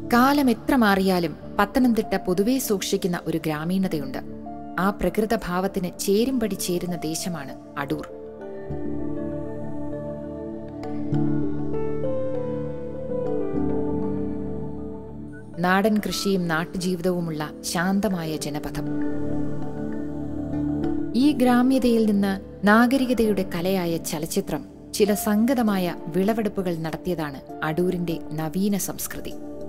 കാലം എത്ര മാറിയാലും പത്തനംതിട്ട പൊതുവെ സൂക്ഷിക്കുന്ന ഒരു ഗ്രാമീണതയുണ്ട്. ആ പ്രകൃതഭാവത്തിന് ചേരുംപടി ചേരുന്ന ദേശമാണ് അടൂർ. നാടൻ കൃഷിയും നാട്ടുജീവിതവുമുള്ള ശാന്തമായ ജനപഥം. ഈ ഗ്രാമ്യതയിൽ നിന്ന് നാഗരികതയുടെ കലയായ ചലച്ചിത്രം ചില സംഗതമായ വിളവെടുപ്പുകൾ നടത്തിയതാണ് അടൂരിന്റെ നവീന സംസ്കൃതി.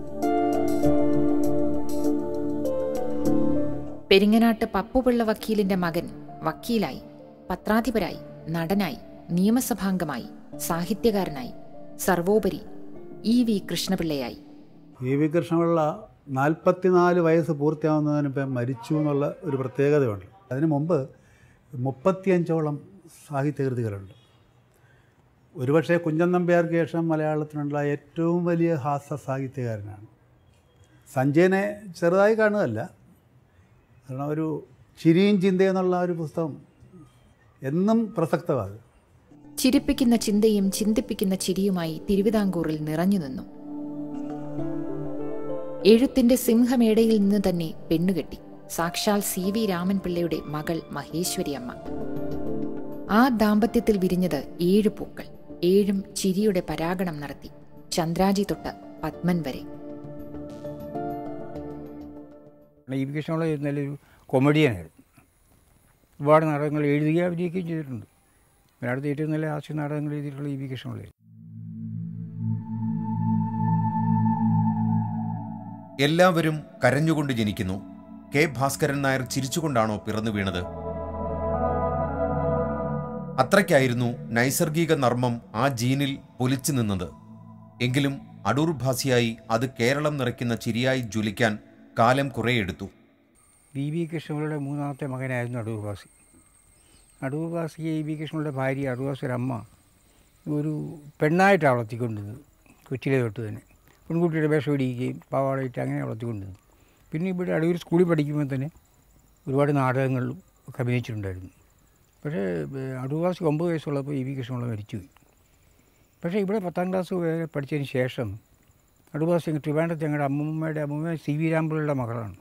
പെരിങ്ങനാട്ട് പപ്പുപിള്ള വക്കീലിന്റെ മകൻ വക്കീലായി, പത്രാധിപരായി, നടനായി, നിയമസഭാംഗമായി, സാഹിത്യകാരനായി, സർവോപരി EV കൃഷ്ണപിള്ളയായി. EV കൃഷ്ണപിള്ള 44 വയസ്സ് പൂർത്തിയാവുന്നതിന് മരിച്ചു എന്നുള്ള ഒരു പ്രത്യേകതയുണ്ട്. അതിനു മുമ്പ് 35ഓളം സാഹിത്യകൃതികളുണ്ട്. ഒരുപക്ഷെ കുഞ്ചൻ നമ്പ്യാർക്ക് ശേഷം മലയാളത്തിനുള്ള ഏറ്റവും വലിയ ഹാസ്യ സാഹിത്യകാരനാണ്. സഞ്ജയനെ ചെറുതായി കാണുകയല്ല, കാരണം ഒരു ചിരിയും ചിന്തയെന്നുള്ള ഒരു പുസ്തകം എന്നും പ്രസക്തമാണ്. ചിരിപ്പിക്കുന്ന ചിന്തയും ചിന്തിപ്പിക്കുന്ന ചിരിയുമായി തിരുവിതാംകൂറിൽ നിറഞ്ഞു നിന്നു. എഴുത്തിന്റെ സിംഹമേടയിൽ നിന്ന് തന്നെ പെണ്ണുകെട്ടി സാക്ഷാൽ CV രാമൻപിള്ളയുടെ മകൾ മഹേശ്വരി അമ്മ. ആ ദാമ്പത്യത്തിൽ വിരിഞ്ഞത് 7 പൂക്കൾ. 7ഉം ചിരിയുടെ പരാഗണം നടത്തി, ചന്ദ്രാജി തൊട്ട് പത്മൻ വരെ. EV കൃഷ്ണപിള്ള നല്ലൊരു കൊമഡിയനായിരുന്നു. ഒരുപാട് നാടകങ്ങൾ എഴുതുകയും അഭിനയിക്കുകയും ചെയ്തിട്ടുണ്ട്. മലയാളത്തിൽ ഏറ്റവും നല്ല ഹാസ്യ നാടകങ്ങൾ എഴുതിയിട്ടുള്ള EV കൃഷ്ണപിള്ള. എല്ലാവരും കരഞ്ഞുകൊണ്ട് ജനിക്കുന്നു. K. ഭാസ്കരൻ നായർ ചിരിച്ചുകൊണ്ടാണോ പിറന്നു വീണത്? അത്രയ്ക്കായിരുന്നു നൈസർഗിക നർമ്മം ആ ജീനിൽ പൊലിച്ചു നിന്നത്. എങ്കിലും അടൂർ ഭാസിയായി അത് കേരളം നിറയ്ക്കുന്ന ചിരിയായി ജ്വലിക്കാൻ കാലം കുറേയെടുത്തു. EV കൃഷ്ണപിള്ളയുടെ 3ാമത്തെ മകനായിരുന്നു അടൂർ ഭാസി. അടൂർ ഭാസിയെ EV കൃഷ്ണപിള്ളയുടെ ഭാര്യ അടൂർ ഭാസിയുടെ അമ്മ ഒരു പെണ്ണായിട്ടാണ് വളർത്തിക്കൊണ്ടിരുന്നത്. കൊച്ചിലെ തൊട്ട് തന്നെ പെൺകുട്ടിയുടെ വേഷം ഇടിക്കുകയും പാവാടയിട്ട് അങ്ങനെ വളർത്തിക്കൊണ്ടിരുന്നു. പിന്നെ ഇവിടെ അടൂർ സ്കൂളിൽ പഠിക്കുമ്പോൾ തന്നെ ഒരുപാട് നാടകങ്ങളിലും ഒക്കെ അഭിനയിച്ചിട്ടുണ്ടായിരുന്നു. പക്ഷേ അടൂർ ഭാസി 9 വയസ്സുള്ളപ്പോൾ EV കൃഷ്ണപിള്ള മരിച്ചുപോയി. പക്ഷേ ഇവിടെ 10ാം ക്ലാസ് വരെ പഠിച്ചതിന് ശേഷം അടൂർ ഭാസി ട്രിവാൻഡ്രത്ത് ഞങ്ങളുടെ അമ്മൂമ്മ CV രാമൻപിള്ളയുടെ മകളാണ്.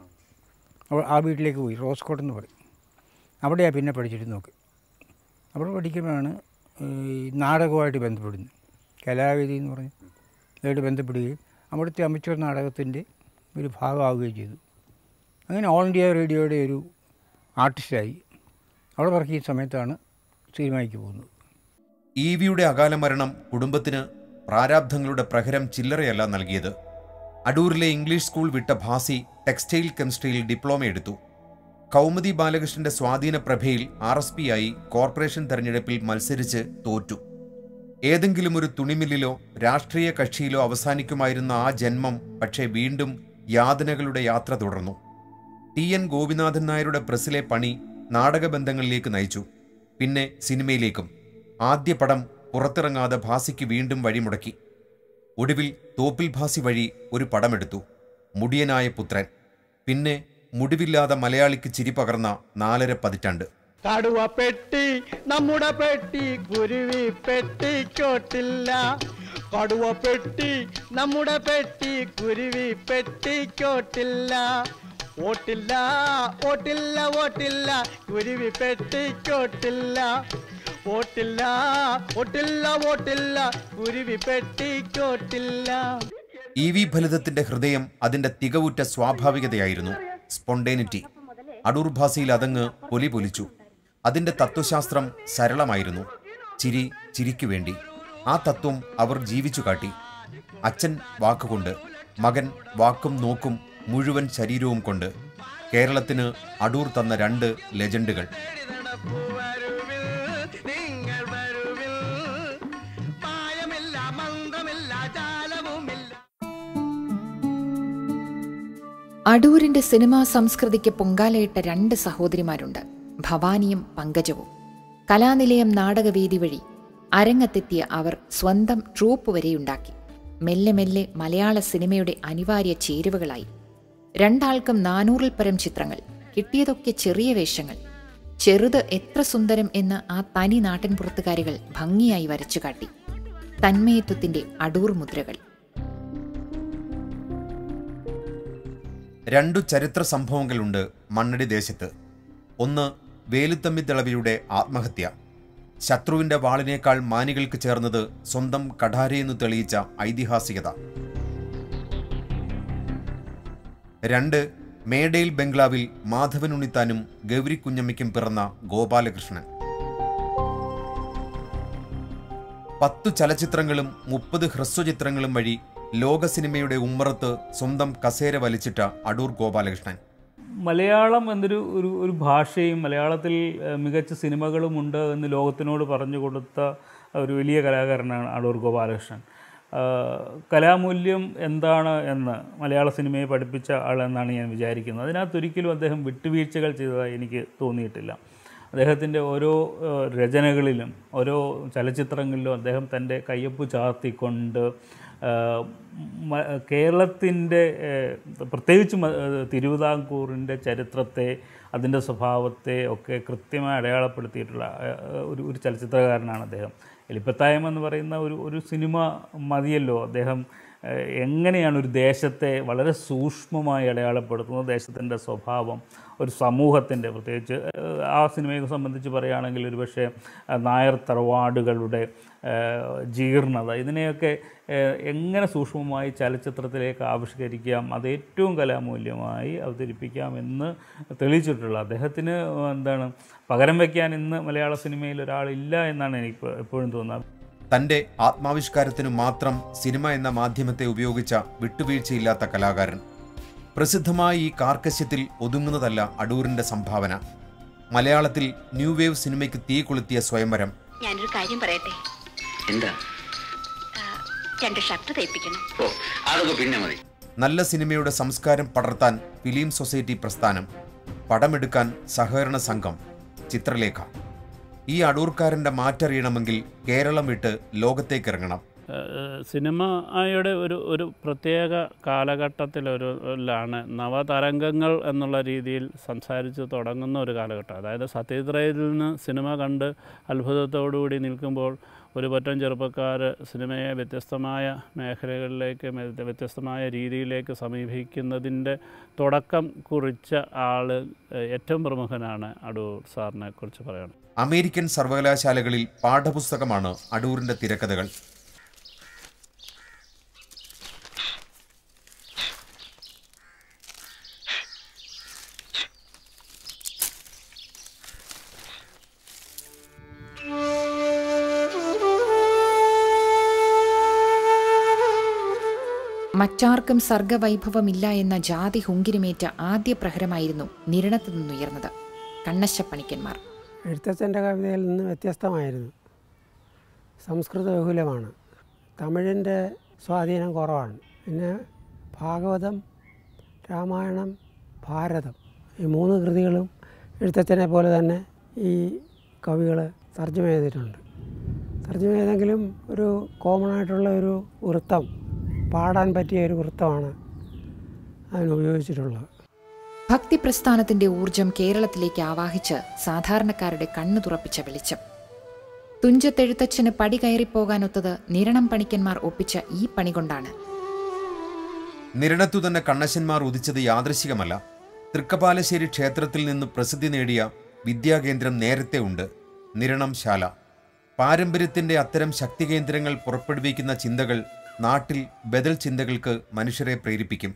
ആ വീട്ടിലേക്ക് പോയി, റോസ്കോട്ട് എന്ന് പറയും. അവിടെയാണ് പിന്നെ പഠിച്ചിട്ട് നോക്കി. അവിടെ പഠിക്കുമ്പോഴാണ് നാടകവുമായിട്ട് ബന്ധപ്പെടുന്നത്. കലാവേദി എന്ന് പറഞ്ഞ് ഇതായിട്ട് ബന്ധപ്പെടുകയും അവിടുത്തെ അമച്വർ നാടകത്തിൻ്റെ ഒരു ഭാഗമാവുകയും ചെയ്തു. അങ്ങനെ ഓൾ ഇന്ത്യ റേഡിയോയുടെ ഒരു ആർട്ടിസ്റ്റായി. അവിടെ വർക്ക് ചെയ്യുന്ന സമയത്താണ് സിനിമയ്ക്ക് പോകുന്നത്. EVയുടെ അകാല മരണം കുടുംബത്തിന് പ്രാരാബ്ധങ്ങളുടെ പ്രഹരം ചില്ലറയല്ല നൽകിയത്. അടൂരിലെ ഇംഗ്ലീഷ് സ്കൂൾ വിട്ട ഭാസി ടെക്സ്റ്റൈൽ കെമിസ്ട്രിയിൽ ഡിപ്ലോമ എടുത്തു. കൗമുദി ബാലകൃഷ്ണന്റെ സ്വാധീന പ്രഭയിൽ RSP ആയി കോർപ്പറേഷൻ തെരഞ്ഞെടുപ്പിൽ മത്സരിച്ച് തോറ്റു. ഏതെങ്കിലും ഒരു തുണിമില്ലിലോ രാഷ്ട്രീയ കക്ഷിയിലോ അവസാനിക്കുമായിരുന്ന ആ ജന്മം പക്ഷേ വീണ്ടും യാതനകളുടെ യാത്ര തുടർന്നു. TN ഗോപിനാഥൻ നായരുടെ പ്രസ്സിലെ പണി നാടകബന്ധങ്ങളിലേക്ക് നയിച്ചു. പിന്നെ സിനിമയിലേക്കും. ആദ്യ പടം പുറത്തിറങ്ങാതെ ഭാസിക്ക് വീണ്ടും വഴിമുടക്കി. ഒടുവിൽ തോപ്പിൽ ഭാസി വഴി ഒരു പടമെടുത്തു, മുടിയനായ പുത്രൻ. പിന്നെ മുടിവില്ലാതെ മലയാളിക്ക് ചിരി പകർന്ന 4.5 പതിറ്റാണ്ട്. കടുവ പെട്ടി നമ്മുടെ പെട്ടി, കുരുവി പെട്ടിക്കോട്ടില്ല. കടുവ പെട്ടി നമ്മുടെ പെട്ടി, കുരുവി പെട്ടിക്കോട്ടില്ല. ഓട്ടില്ല ഓട്ടില്ല ഓട്ടില്ല, കുരുവി പെട്ടിക്കോട്ടില്ല. ഓട്ടില്ല ഓട്ടില്ല ഓട്ടില്ല, കുരുവി പെട്ടിക്കോട്ടില്ല. EV ഫലിതത്തിന്റെ ഹൃദയം അതിന്റെ തികവുറ്റ സ്വാഭാവികതയായിരുന്നു, സ്പോണ്ടേനിറ്റി. അടൂർ ഭാസിയിൽ അതങ്ങ് പൊലിപൊലിച്ചു. അതിന്റെ തത്വശാസ്ത്രം സരളമായിരുന്നു. ചിരി ചിരിക്കു വേണ്ടി. ആ തത്വം അവർ ജീവിച്ചു കാട്ടി. അച്ഛൻ വാക്കുകൊണ്ട്, മകൻ വാക്കും നോക്കും മുഴുവൻ ശരീരവും കൊണ്ട്. കേരളത്തിന് അടൂർ തന്ന 2 ലെജൻഡുകൾ. അടൂരിന്റെ സിനിമാ സംസ്കൃതിക്ക് പൊങ്കാലയിട്ട 2 സഹോദരിമാരുണ്ട്, ഭവാനിയും പങ്കജവും. കലാനിലയം നാടകവേദി വഴി അരങ്ങത്തെത്തിയ അവർ സ്വന്തം ട്രൂപ്പ് വരെയുണ്ടാക്കി. മെല്ലെ മെല്ലെ മലയാള സിനിമയുടെ അനിവാര്യ ചേരുവകളായി. 2 ആൾക്കും 400-ൽ പരം ചിത്രങ്ങൾ, കിട്ടിയതൊക്കെ ചെറിയ വേഷങ്ങൾ. ചെറുത് എത്ര സുന്ദരം എന്ന് ആ തനി നാട്ടിൻപുറത്തുകാരികൾ ഭംഗിയായി വരച്ചുകാട്ടി. തന്മയത്വത്തിന്റെ അടൂർ മുദ്രകൾ. രണ്ടു ചരിത്ര സംഭവങ്ങളുണ്ട് മണ്ണടി ദേശത്ത്. ഒന്ന് വേലുത്തമ്പിദളവിയുടെ ആത്മഹത്യ. ശത്രുവിന്റെ വാളിനേക്കാൾ മാനികൾക്ക് ചേർന്നത് സ്വന്തം കഠാരയെന്ന് തെളിയിച്ച ഐതിഹാസികത. രണ്ട്, മേഡയിൽ ബംഗ്ലാവിൽ മാധവൻ ഉണ്ണിത്താനും ഗൗരി കുഞ്ഞമ്മയ്ക്കും പിറന്ന ഗോപാലകൃഷ്ണൻ. 10 ചലച്ചിത്രങ്ങളും 30 ഹ്രസ്വചിത്രങ്ങളും വഴി ലോക സിനിമയുടെ ഉമ്മറത്ത് സ്വന്തം കസേര വലിച്ചിട്ട അടൂർ ഗോപാലകൃഷ്ണൻ. മലയാളം എന്നൊരു ഒരു ഭാഷയും മലയാളത്തിൽ മികച്ച സിനിമകളുമുണ്ട് എന്ന് ലോകത്തിനോട് പറഞ്ഞു കൊടുത്ത ഒരു വലിയ കലാകാരനാണ് അടൂർ ഗോപാലകൃഷ്ണൻ. കലാമൂല്യം എന്താണ് എന്ന് മലയാള സിനിമയെ പഠിപ്പിച്ച ആളെന്നാണ് ഞാൻ വിചാരിക്കുന്നത്. അതിനകത്തൊരിക്കലും അദ്ദേഹം വിട്ടുവീഴ്ചകൾ ചെയ്തതായി എനിക്ക് തോന്നിയിട്ടില്ല. അദ്ദേഹത്തിൻ്റെ ഓരോ രചനകളിലും ഓരോ ചലച്ചിത്രങ്ങളിലും അദ്ദേഹം തൻ്റെ കയ്യൊപ്പ് ചാർത്തിക്കൊണ്ട് കേരളത്തിൻ്റെ പ്രത്യേകിച്ച് തിരുവിതാംകൂറിൻ്റെ ചരിത്രത്തെ അതിൻ്റെ സ്വഭാവത്തെ ഒക്കെ കൃത്യമായി അടയാളപ്പെടുത്തിയിട്ടുള്ള ഒരു ചലച്ചിത്രകാരനാണ് അദ്ദേഹം. എലിപ്പത്തായം എന്ന് പറയുന്ന ഒരു സിനിമ മതിയല്ലോ അദ്ദേഹം എങ്ങനെയാണ് ഒരു ദേശത്തെ വളരെ സൂക്ഷ്മമായി അടയാളപ്പെടുത്തുന്നത്, ദേശത്തിൻ്റെ സ്വഭാവം, ഒരു സമൂഹത്തിൻ്റെ, പ്രത്യേകിച്ച് ആ സിനിമയെ സംബന്ധിച്ച് പറയുകയാണെങ്കിൽ ഒരുപക്ഷെ നായർ തറവാടുകളുടെ ജീർണത, ഇതിനെയൊക്കെ എങ്ങനെ സൂക്ഷ്മമായി ചലച്ചിത്രത്തിലേക്ക് ആവിഷ്കരിക്കാം, അത് ഏറ്റവും കലാമൂല്യമായി അവതരിപ്പിക്കാമെന്ന് തെളിയിച്ചിട്ടുള്ള അദ്ദേഹത്തിന് പകരം വയ്ക്കാൻ ഇന്ന് മലയാള സിനിമയിൽ ഒരാളില്ല എന്നാണ് എനിക്ക് എപ്പോഴും തോന്നുന്നത്. തൻ്റെ ആത്മാവിഷ്കാരത്തിനു മാത്രം സിനിമ എന്ന മാധ്യമത്തെ ഉപയോഗിച്ച വിട്ടുവീഴ്ചയില്ലാത്ത കലാകാരൻ. പ്രസിദ്ധമായ ഈ കാർക്കശ്യത്തിൽ ഒതുങ്ങുന്നതല്ല അടൂരിന്റെ സംഭാവന. മലയാളത്തിൽ ന്യൂ വേവ് സിനിമയ്ക്ക് തീ കൊളുത്തിയ സ്വയംവരം. ഞാനൊരു കാര്യം പറയട്ടെ. എന്താ? 2 ഷർട്ട് തയ്പ്പിക്കണം. ഓ, അതൊക്കെ പിന്നെ മതി. നല്ല സിനിമയുടെ സംസ്കാരം പടർത്താൻ ഫിലിം സൊസൈറ്റി പ്രസ്ഥാനം, പടമെടുക്കാൻ സഹകരണ സംഘം, ചിത്രലേഖ. ഈ അടൂർക്കാരൻ്റെ മാറ്ററിയണമെങ്കിൽ കേരളം വിട്ട് ലോകത്തേക്കിറങ്ങണം. സിനിമയുടെ ഒരു പ്രത്യേക കാലഘട്ടത്തിലാണ് നവതരംഗങ്ങൾ എന്നുള്ള രീതിയിൽ സംസാരിച്ച് തുടങ്ങുന്ന ഒരു കാലഘട്ടം. അതായത് സത്യത്രയിൽ നിന്ന് സിനിമ കണ്ട് അത്ഭുതത്തോടുകൂടി നിൽക്കുമ്പോൾ ഒരു പറ്റം ചെറുപ്പക്കാർ സിനിമയെ വ്യത്യസ്തമായ മേഖലകളിലേക്ക് വ്യത്യസ്തമായ രീതിയിലേക്ക് സമീപിക്കുന്നതിൻ്റെ തുടക്കം കുറിച്ച ആൾ ഏറ്റവും പ്രമുഖനാണ് അടൂർ സാറിനെ കുറിച്ച് പറയണം. അമേരിക്കൻ സർവകലാശാലകളിൽ പാഠപുസ്തകമാണ് അടൂരിൻ്റെ തിരക്കഥകൾ. മറ്റാർക്കും സർഗവൈഭവമില്ല എന്ന ജാതി ഹുങ്കിരിമേറ്റ ആദ്യ പ്രഹരമായിരുന്നു നിരണത്തു നിന്നുയർന്നത് കണ്ണശപ്പണിക്കന്മാർ. എഴുത്തച്ഛൻ്റെ കവിതയിൽ നിന്ന് വ്യത്യസ്തമായിരുന്നു. സംസ്കൃത ബഹുലമാണ്, തമിഴിൻ്റെ സ്വാധീനം കുറവാണ്. പിന്നെ ഭാഗവതം, രാമായണം, ഭാരതം, ഈ 3 കൃതികളും എഴുത്തച്ഛനെ പോലെ തന്നെ ഈ കവികൾ തർജ്ജമ ചെയ്തിട്ടുണ്ട്. തർജ്ജമ ചെയ്തെങ്കിലും ഒരു കോമണായിട്ടുള്ള ഒരു വൃത്തം, പാടാൻ പറ്റിയ ഒരു വൃത്തമാണ് അതിനുപയോഗിച്ചിട്ടുള്ളത്. ഭക്തിപ്രസ്ഥാനത്തിന്റെ ഊർജം കേരളത്തിലേക്ക് ആവാഹിച്ച് സാധാരണക്കാരുടെ കണ്ണു തുറപ്പിച്ച വെളിച്ചം. തുഞ്ചത്തെഴുത്തച്ഛന് പടി കയറിപ്പോകാനൊത്തത് നിരണം പണിക്കന്മാർ ഒപ്പിച്ച ഈ പണി കൊണ്ടാണ്. നിരണത്തു തന്നെ കണ്ണശന്മാർ ഉദിച്ചത് യാദൃശികമല്ല. തൃക്കപാലശ്ശേരി ക്ഷേത്രത്തിൽ നിന്ന് പ്രസിദ്ധി നേടിയ വിദ്യാകേന്ദ്രം നേരത്തെ ഉണ്ട്, നിരണം ശാല. പാരമ്പര്യത്തിന്റെ അത്തരം ശക്തികേന്ദ്രങ്ങൾ പുറപ്പെടുവിക്കുന്ന ചിന്തകൾ നാട്ടിൽ ബദൽ ചിന്തകൾക്ക് മനുഷ്യരെ പ്രേരിപ്പിക്കും.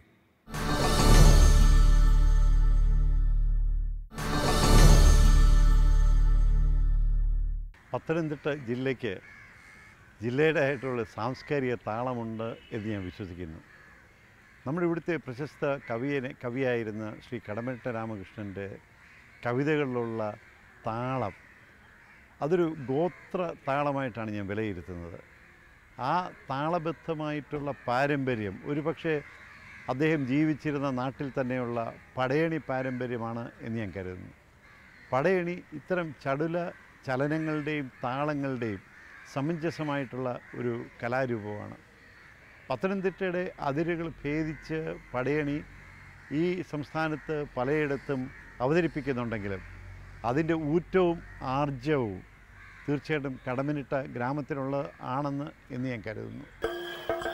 പത്തനംതിട്ട ജില്ലയ്ക്ക് ജില്ലയുടേതായിട്ടുള്ള സാംസ്കാരിക താളമുണ്ട് എന്ന് ഞാൻ വിശ്വസിക്കുന്നു. നമ്മുടെ ഇവിടുത്തെ പ്രശസ്ത കവിയായിരുന്ന ശ്രീ കടമനിട്ട രാമകൃഷ്ണൻ്റെ കവിതകളിലുള്ള താളം, അതൊരു ഗോത്ര താളമായിട്ടാണ് ഞാൻ വിലയിരുത്തുന്നത്. ആ താളബദ്ധമായിട്ടുള്ള പാരമ്പര്യം ഒരുപക്ഷെ അദ്ദേഹം ജീവിച്ചിരുന്ന നാട്ടിൽ തന്നെയുള്ള പടയണി പാരമ്പര്യമാണ് എന്ന് ഞാൻ കരുതുന്നു. പടയണി ഇത്തരം ചടുല ചലനങ്ങളുടെയും താളങ്ങളുടെയും സമഞ്ജസമായിട്ടുള്ള ഒരു കലാരൂപമാണ്. പത്തനംതിട്ടയുടെ അതിരുകൾ ഭേദിച്ച് പടയണി ഈ സംസ്ഥാനത്ത് പലയിടത്തും അവതരിപ്പിക്കുന്നുണ്ടെങ്കിലും അതിൻ്റെ ഊറ്റവും ആർജവും തീർച്ചയായിട്ടും കടമനിട്ട ഗ്രാമത്തിലുള്ള ആണെന്ന് എന്ന് ഞാൻ കരുതുന്നു.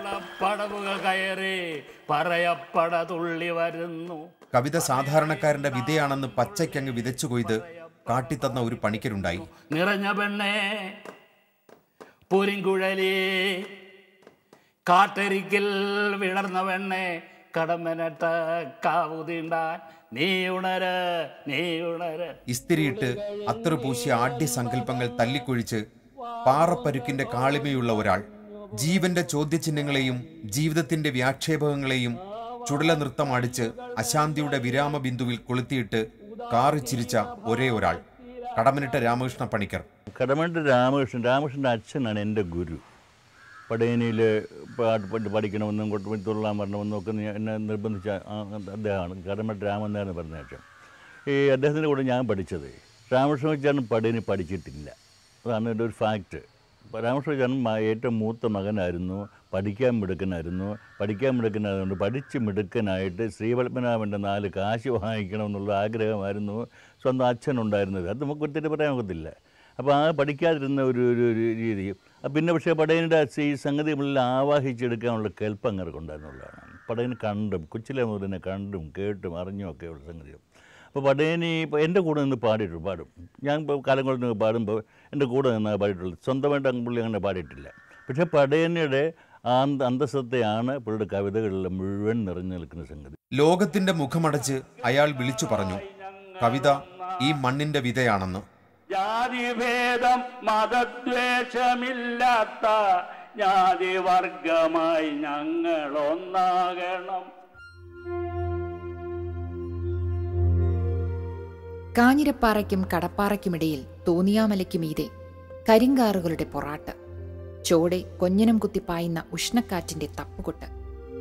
പടവുകൾ കയറി പറയപ്പട തുള്ളി വരുന്നു. കവിത സാധാരണക്കാരന്റെ വിതയാണെന്ന് പച്ചയ്ക്കങ്ങ് വിതച്ചു കൊയ്ത് കാട്ടിത്തന്ന ഒരു പണിക്കരുണ്ടായി. നിറഞ്ഞ പെണ്ണേ പുരിങ്കുഴലി കാട്ടരിക്കിൽ വിളർന്ന പെണ്ണെ കടമ്പനട്ട കാവുതീണ്ടാൻ നീ ഉണര് നീ ഉണര്. ഇസ്തിരിയിട്ട് അത്തറ് പൂശിയ ആഢ്യ സങ്കല്പങ്ങൾ തല്ലിക്കൊഴിച്ച് പാറപ്പരുക്കിന്റെ കാളിമയുള്ള ഒരാൾ ജീവന്റെ ചോദ്യചിഹ്നങ്ങളെയും ജീവിതത്തിന്റെ വ്യാക്ഷേപങ്ങളെയും ചുടല നൃത്തമടിച്ച് അശാന്തിയുടെ വിരാമ ബിന്ദുവിൽ കൊളുത്തിയിട്ട് കാറിച്ചിരിച്ച ഒരേ ഒരാൾ കടമനിട്ട രാമകൃഷ്ണ പണിക്കർ. കടമനിട്ട രാമകൃഷ്ണൻ്റെ അച്ഛനാണ് എൻ്റെ ഗുരു. പടയനിയിൽ പാട്ട് പഠിക്കണമെന്നും കൊട്ടുപണി തൊള്ളാൻ വരണമെന്നും ഒക്കെ എന്നെ നിർബന്ധിച്ച അദ്ദേഹമാണ് കടമനിട്ട രാമനാഥൻ പറഞ്ഞ അച്ഛൻ. ഈ അദ്ദേഹത്തിൻ്റെ കൂടെ ഞാൻ പഠിച്ചത്. രാമകൃഷ്ണൻ പടയനി പഠിച്ചിട്ടില്ല, അതാണ് എൻ്റെ ഒരു ഫാക്റ്റ്. രാമകൃഷ്ണൻ ഏറ്റവും മൂത്ത മകനായിരുന്നു, പഠിക്കാൻ മിടുക്കനായതുകൊണ്ട് പഠിച്ച് മിടുക്കനായിട്ട് ശ്രീപത്മനാഭൻ്റെ 4 കാശ് വാങ്ങിക്കണമെന്നുള്ള ആഗ്രഹമായിരുന്നു സ്വന്തം അച്ഛനുണ്ടായിരുന്നത്. അത് നമുക്ക് ഒത്തിരി പറയാൻ ഒക്കത്തില്ല. അപ്പോൾ ആ പഠിക്കാതിരുന്ന ഒരു രീതി. പിന്നെ പക്ഷേ പടയനിയുടെ ഈ സംഗതികളിൽ ആവാഹിച്ചെടുക്കാനുള്ള കെൽപ്പ് അങ്ങനെയൊക്കെ ഉണ്ടായിരുന്നുള്ളതാണ്. പടയന് കൊച്ചിലെ മുതൽ തന്നെ കണ്ടും കേട്ടും അറിഞ്ഞും ഒക്കെയുള്ള സംഗതികൾ. അപ്പോൾ പടയനി എൻ്റെ കൂടെ നിന്ന് പാടും. ഞാൻ ഇപ്പോൾ കാലങ്ങളിൽ നിന്ന് പാടുമ്പോൾ എൻ്റെ കൂടെ നിന്നാണ് പാടിയിട്ടുള്ളത്. സ്വന്തമായിട്ട് പുള്ളി അങ്ങനെ പാടിയിട്ടില്ല. പക്ഷേ പടയനിയുടെ അന്തസ്സത്തെയാണ് പുള്ളിയുടെ കവിതകളിൽ മുഴുവൻ നിറഞ്ഞു നിൽക്കുന്ന സംഗതി. ലോകത്തിന്റെ മുഖമടച്ച് അയാൾ വിളിച്ചു പറഞ്ഞു, കവിത ഈ മണ്ണിന്റെ വിതയാണെന്ന്. ജാതിഭേദം മതദ്വേഷമില്ലാത്ത ജാതിവർഗമായി ഞങ്ങൾ ഒന്നാകണം. കാഞ്ഞിരപ്പാറയ്ക്കും കടപ്പാറയ്ക്കുമിടയിൽ തോന്നിയാമലയ്ക്ക് മീതെ കരിങ്കാറുകളുടെ പൊറാട്ട്, ചോടെ കൊഞ്ഞനം കുത്തിപ്പായുന്ന ഉഷ്ണക്കാറ്റിന്റെ തപ്പുകൊട്ട്,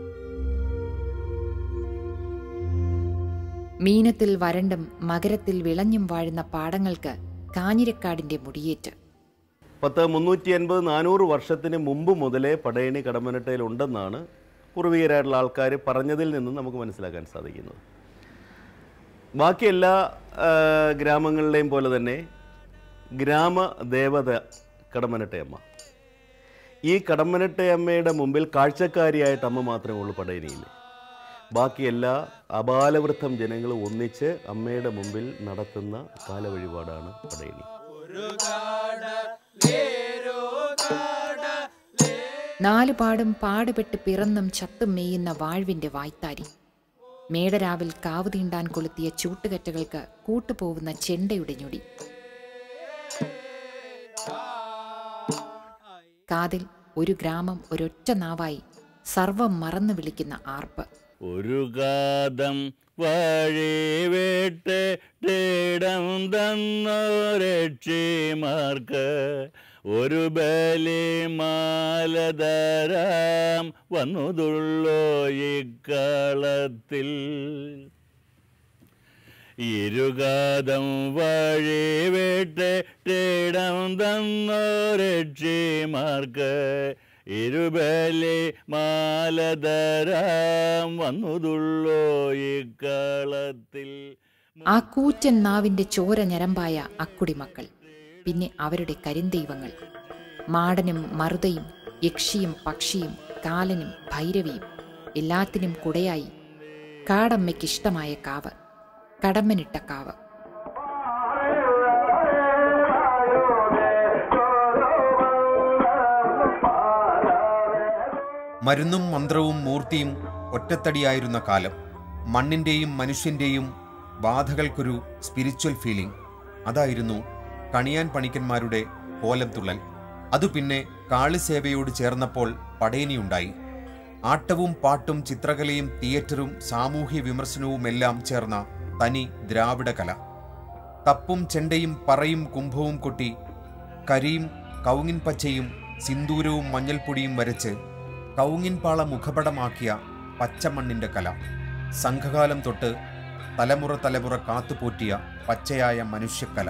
മീനത്തിൽ വരണ്ടും മകരത്തിൽ വിളഞ്ഞും വാഴുന്ന പാടങ്ങൾക്ക് കാഞ്ഞിരക്കാടിന്റെ മുടിയേറ്റ്. 380-400 വർഷത്തിന് മുമ്പ് മുതലേ പടയണി കടമനിട്ടയിലുണ്ടെന്നാണ് പൂർവികരായിട്ടുള്ള ആൾക്കാർ പറഞ്ഞതിൽ നിന്നും നമുക്ക് മനസ്സിലാക്കാൻ സാധിക്കുന്നത്. ബാക്കി എല്ലാ ഗ്രാമങ്ങളിലെയും പോലെ തന്നെ ഗ്രാമദേവത കടമനിട്ടയമ്മ. ഈ കടമനിട്ടയമ്മയുടെ മുമ്പിൽ കാഴ്ചക്കാരിയായിട്ട് അമ്മ മാത്രമേ ഉള്ളൂ പടയണിയിൽ. ബാക്കി എല്ലാ അപാലവൃദ്ധം ജനങ്ങളും ഒന്നിച്ച് അമ്മയുടെ മുമ്പിൽ നടത്തുന്ന കാലവഴിപാടാണ് പടയണി. 4 പാടും പാടുപെട്ട് പിറന്നും ചത്തും മേയുന്ന വാഴ്വിന്റെ വായ്ത്താരി, മേടരാവിൽ കാവ് തീണ്ടാൻ കൊളുത്തിയ ചൂട്ടുകറ്റകൾക്ക് കൂട്ടുപോകുന്ന ചെണ്ടയുടെ ഞൊടി, കാതിൽ ഒരു ഗ്രാമം ഒരൊറ്റ നാവായി സർവം മറന്നു വിളിക്കുന്ന ആർപ്പ്. ഒരു കാതം വഴിവേട്ട് തേടം തന്നോരക്ഷിമാർക്ക് ഒരു ബലി മാലതരാം വന്നുതുള്ളോ ഇക്കളത്തിൽ. ഇരുകാതം വഴിവേട്ട് തേടം തന്നോരക്ഷിമാർക്ക് ഇരുബലി മാലതരാം വന്നുതുള്ളോ ഇക്കളത്തിൽ. ആ കൂറ്റൻ നാവിന്റെ ചോര ഞരമ്പായ അക്കുടിമക്കൾ, പിന്നെ അവരുടെ കരിന്തൈവങ്ങൾ, മാടനും മറുതയും യക്ഷിയും പക്ഷിയും കാലനും ഭൈരവിയും എല്ലാത്തിനും കുടയായി കാടമ്മയ്ക്കിഷ്ടമായ കാവ്, കടമ്മനിട്ട കാവ്. മരുന്നും മന്ത്രവും മൂർത്തിയും ഒറ്റത്തടിയായിരുന്ന കാലം. മണ്ണിൻ്റെയും മനുഷ്യൻ്റെയും ബാധകൾക്കൊരു സ്പിരിച്വൽ ഫീലിംഗ്. അതായിരുന്നു കണിയാൻ പണിക്കന്മാരുടെ കോലം തുള്ളൽ. അതു പിന്നെ കാളിസേവയോട് ചേർന്നപ്പോൾ പടയനിയുണ്ടായി. ആട്ടവും പാട്ടും ചിത്രകലയും തിയേറ്ററും സാമൂഹ്യ വിമർശനവുമെല്ലാം ചേർന്ന തനി ദ്രാവിഡ കല. തപ്പും ചെണ്ടയും പറയും കുംഭവും കൊട്ടി കരിയും കൗങ്ങിൻ പച്ചയും സിന്ദൂരവും മഞ്ഞൾപ്പൊടിയും വരച്ച് കൗങ്ങിൻപാള മുഖപടമാക്കിയ പച്ചമണ്ണിൻ്റെ കല. സംഘകാലം തൊട്ട് തലമുറ തലമുറ കാത്തുപോറ്റിയ പച്ചയായ മനുഷ്യക്കല.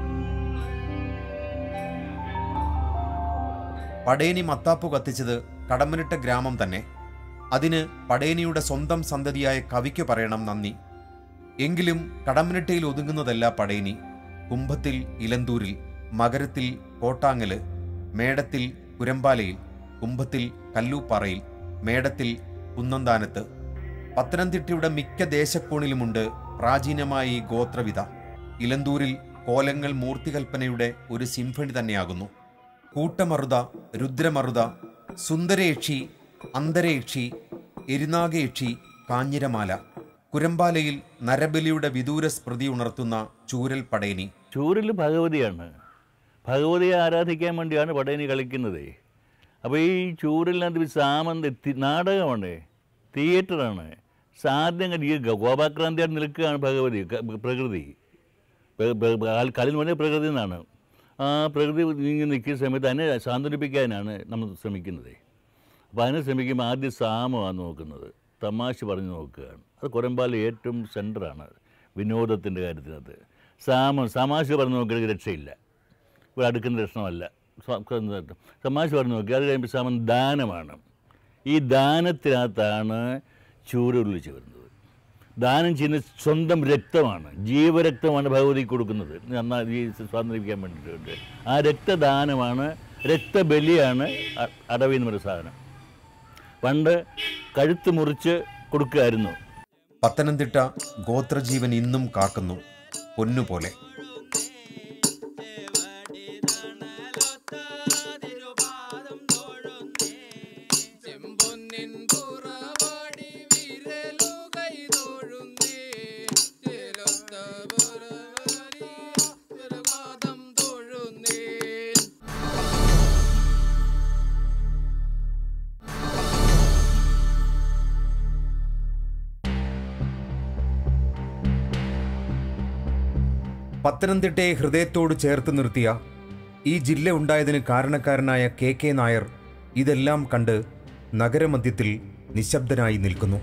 പടയനി മത്താപ്പു കത്തിച്ചത് കടമനിട്ട ഗ്രാമം തന്നെ. അതിന് പടയനിയുടെ സ്വന്തം സന്തതിയായ കവിക്ക് പറയണം നന്ദി. എങ്കിലും കടമനിട്ടയിൽ ഒതുങ്ങുന്നതല്ല പടയനി. കുംഭത്തിൽ ഇലന്തൂരിൽ, മകരത്തിൽ കോട്ടാങ്ങല്, മേടത്തിൽ കുരമ്പാലയിൽ, കുംഭത്തിൽ കല്ലൂപ്പാറയിൽ, മേടത്തിൽ കുന്നന്താനത്ത്. പത്തനംതിട്ടയുടെ മിക്ക ദേശക്കോണിലുമുണ്ട് പ്രാചീനമായ ഈ ഗോത്രവിധ. ഇലന്തൂരിൽ കോലങ്ങൾ മൂർത്തികൽപ്പനയുടെ ഒരു സിംഫണി തന്നെയാകുന്നു. കൂട്ടമറുത, രുദ്രമറുത, സുന്ദരയക്ഷി, അന്തരയക്ഷി, എരിനാഗയക്ഷി, കാഞ്ഞിരമാല. കുരമ്പാലയിൽ നരബലിയുടെ വിദൂര സ്മൃതി ഉണർത്തുന്ന ചൂരൽ പടയണി. ചൂരൽ ഭഗവതിയാണ്. ഭഗവതിയെ ആരാധിക്കാൻ വേണ്ടിയാണ് പടയണി കളിക്കുന്നത്. അപ്പോൾ ഈ ചൂരലിനകത്ത് സാമന്ത നാടകമാണ്, തിയേറ്ററാണ്. സാധ്യങ്ങൾ ഈ ഗോപാക്രാന്തിയായിട്ട് നിൽക്കുകയാണ് ഭഗവതി, പ്രകൃതി. കളി എന്ന് പറഞ്ഞാൽ പ്രകൃതി എന്നാണ്. ആ പ്രകൃതി നീങ്ങി നിൽക്കുന്ന സമയത്ത് അതിനെ സാന്ത്വനിപ്പിക്കാനാണ് നമ്മൾ ശ്രമിക്കുന്നത്. അപ്പോൾ അതിനെ ശ്രമിക്കുമ്പോൾ ആദ്യം സാമമാണ് നോക്കുന്നത്, തമാശ പറഞ്ഞു നോക്കുകയാണ്. അത് കുരമ്പാല ഏറ്റവും സെൻറ്ററാണ് വിനോദത്തിൻ്റെ കാര്യത്തിനകത്ത്. തമാശ പറഞ്ഞു നോക്കിയാൽ രക്ഷയില്ല, ഇവിടെ അടുക്കുന്ന രക്ഷണമല്ല. തമാശ പറഞ്ഞു നോക്കി അത് കഴിയുമ്പോൾ സാമൻ ദാനമാണ്. ഈ ദാനത്തിനകത്താണ് ചൂരൊലിച്ച് വരുന്നത്. ദാനം ചെയ്യുന്ന സ്വന്തം രക്തമാണ്, ജീവരക്തമാണ് ഭഗവതിക്ക് കൊടുക്കുന്നത് ഈ സ്വാതന്ത്ര്യപ്പിക്കാൻ വേണ്ടിയിട്ട്. ആ രക്തദാനമാണ്, രക്തബലിയാണ് അടവി എന്ന് പറയുന്ന സാധനം. പണ്ട് കഴുത്ത് മുറിച്ച് കൊടുക്കുകയായിരുന്നു. പത്തനംതിട്ട ഗോത്രജീവൻ ഇന്നും കാക്കുന്നു പൊന്നുപോലെ. പത്തനംതിട്ടയെ ഹൃദയത്തോട് ചേർത്ത് നിർത്തിയ ഈ ജില്ല ഉണ്ടായതിന് കാരണക്കാരനായ കെ നായർ ഇതെല്ലാം കണ്ട് നഗരമധ്യത്തിൽ നിശബ്ദനായി നിൽക്കുന്നു.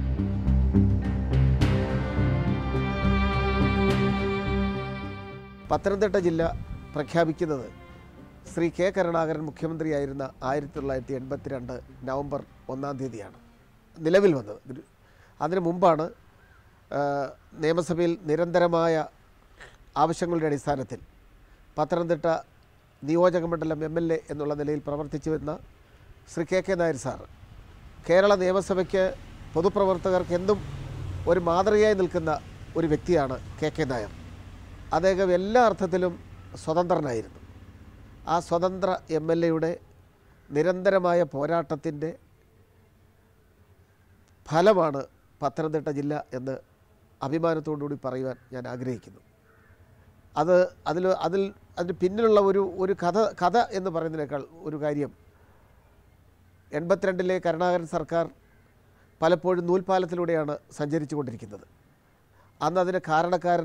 പത്തനംതിട്ട ജില്ല പ്രഖ്യാപിക്കുന്നത് ശ്രീ കെ കരുണാകരൻ മുഖ്യമന്ത്രിയായിരുന്ന 1982 നവംബർ 1-ാം തീയതിയാണ് നിലവിൽ വന്നത്. അതിനു മുമ്പാണ് നിയമസഭയിൽ നിരന്തരമായ ആവശ്യങ്ങളുടെ അടിസ്ഥാനത്തിൽ പത്തനംതിട്ട നിയോജക മണ്ഡലം MLA എന്നുള്ള നിലയിൽ പ്രവർത്തിച്ചു വരുന്ന ശ്രീ കെ നായർ സാർ കേരള നിയമസഭയ്ക്ക് പൊതുപ്രവർത്തകർക്ക് എന്നും ഒരു മാതൃകയായി നിൽക്കുന്ന ഒരു വ്യക്തിയാണ് കെ നായർ. അദ്ദേഹം എല്ലാ അർത്ഥത്തിലും സ്വതന്ത്രനായിരുന്നു. ആ സ്വതന്ത്ര MLAയുടെ നിരന്തരമായ പോരാട്ടത്തിൻ്റെ ഫലമാണ് പത്തനംതിട്ട ജില്ല എന്ന് അഭിമാനത്തോടുകൂടി പറയുവാൻ ഞാൻ ആഗ്രഹിക്കുന്നു. അതിന് പിന്നിലുള്ള ഒരു കഥ എന്ന് പറയുന്നതിനേക്കാൾ ഒരു കാര്യം 82-ലെ കരുണാകരൻ സർക്കാർ പലപ്പോഴും നൂൽപ്പാലത്തിലൂടെയാണ് സഞ്ചരിച്ചു കൊണ്ടിരിക്കുന്നത്. അന്ന് അതിന് കാരണക്കാരൻ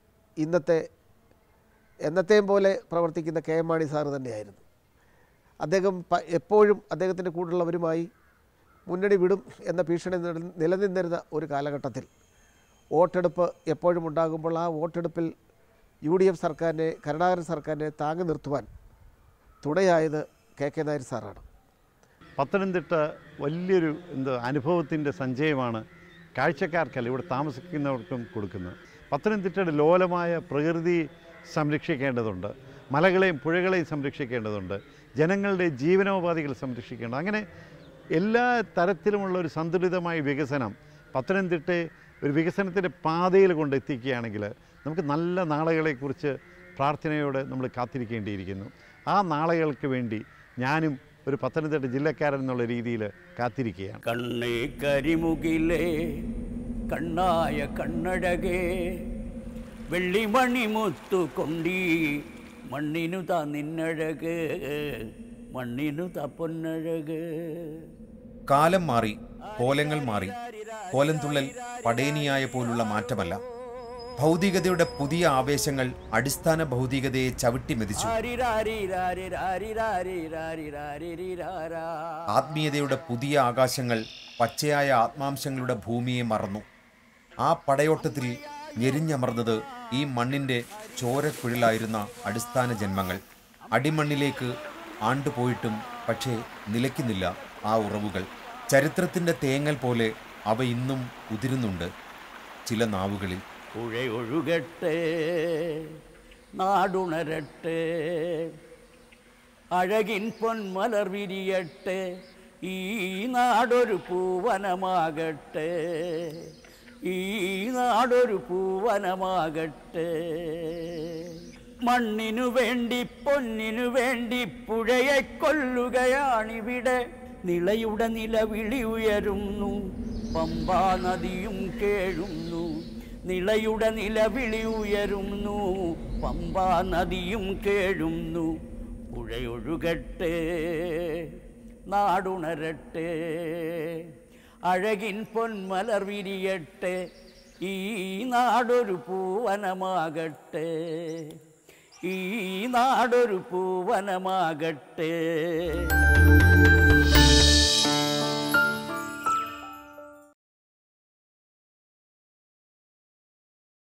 എന്നത്തെയും പോലെ പ്രവർത്തിക്കുന്ന KM മാണി സാറ് തന്നെയായിരുന്നു. അദ്ദേഹം എപ്പോഴും അദ്ദേഹത്തിൻ്റെ കൂടെയുള്ളവരുമായി മുന്നണി വിടും എന്ന ഭീഷണി നിലനിന്നിരുന്ന ഒരു കാലഘട്ടത്തിൽ വോട്ടെടുപ്പ് എപ്പോഴും ഉണ്ടാകുമ്പോൾ ആ വോട്ടെടുപ്പിൽ UDF സർക്കാരിനെ, കരുണാകരൻ സർക്കാരിനെ താങ്ങി നിർത്തുവാൻ തുണയായത് കെ നായർ സാറാണ്. പത്തനംതിട്ട വലിയൊരു അനുഭവത്തിൻ്റെ സഞ്ചയമാണ് കാഴ്ചക്കാർക്കല്ല ഇവിടെ താമസിക്കുന്നവർക്കും കൊടുക്കുന്നത്. പത്തനംതിട്ടയുടെ ലോലമായ പ്രകൃതി സംരക്ഷിക്കേണ്ടതുണ്ട്, മലകളെയും പുഴകളെയും സംരക്ഷിക്കേണ്ടതുണ്ട്, ജനങ്ങളുടെ ജീവനോപാധികൾ സംരക്ഷിക്കേണ്ടത്. അങ്ങനെ എല്ലാ തരത്തിലുമുള്ള ഒരു സന്തുലിതമായ വികസനം പത്തനംതിട്ടയെ ഒരു വികസനത്തിൻ്റെ പാതയിൽ കൊണ്ടെത്തിക്കുകയാണെങ്കിൽ നമുക്ക് നല്ല നാളുകളെക്കുറിച്ച് പ്രാർത്ഥനയോടെ നമ്മൾ കാത്തിരിക്കേണ്ടിയിരിക്കുന്നു. ആ നാളുകൾക്ക് വേണ്ടി ഞാനും ഒരു പത്തനംതിട്ട ജില്ലക്കാരൻ എന്നുള്ള രീതിയിൽ കാത്തിരിക്കുകയാണ്. കണ്ണേ കരിമുകിലേ കണ്ണായ കണ്ണഴകേ വെള്ളിമണി മുത്തു കൊണ്ടീ മണ്ണിനു താ നിന്നഴക് മണ്ണിനു താ പൊന്നഴക്. കാലം മാറി, കോലങ്ങൾ മാറി. കോലംതുള്ളൽ പടേനിയായ പോലുള്ള മാറ്റമല്ല. ഭൗതികതയുടെ പുതിയ ആവേശങ്ങൾ അടിസ്ഥാന ഭൗതികതയെ ചവിട്ടിമെതിച്ചു. ആത്മീയതയുടെ പുതിയ ആകാശങ്ങൾ പച്ചയായ ആത്മാംശങ്ങളുടെ ഭൂമിയെ മറന്നു. ആ പടയോട്ടത്തിൽ ഞെരിഞ്ഞമർന്നത് ഈ മണ്ണിൻ്റെ ചോരക്കുഴലായിരുന്ന അടിസ്ഥാന ജന്മങ്ങൾ. അടിമണ്ണിലേക്ക് ആണ്ടുപോയിട്ടും പക്ഷേ നിലയ്ക്കുന്നില്ല ആ ഉറവുകൾ. ചരിത്രത്തിൻ്റെ തേങ്ങൽ പോലെ അവ ഇന്നും ഉതിരുന്നുണ്ട് ചില നാവുകളിൽ. പുഴയൊഴുകട്ടെ നാടുണരട്ടെ അഴകിൻ പൊന്മലർ വിരിയട്ടെ ഈ നാടൊരു പൂവനമാകട്ടെ, ഈ നാടൊരു പൂവനമാകട്ടെ. മണ്ണിനു വേണ്ടി പൊന്നിനു വേണ്ടി പുഴയെ കൊല്ലുകയാണിവിടെ. നിളയുടെ നിലവിളി ഉയരുന്നു, പമ്പാ നദിയും കേഴുന്നു. നിളയുടെ നിലവിളി ഉയരുന്നു, പമ്പാ നദിയും കേഴുന്നു. പുഴയൊഴുകട്ടെ, നാടുണരട്ടെ, അഴകിൻ പൊന്മലർ വിരിയട്ടെ. ഈ നാടൊരു പൂവനമാകട്ടെ, ഈ നാടൊരു പൂവനമാകട്ടെ.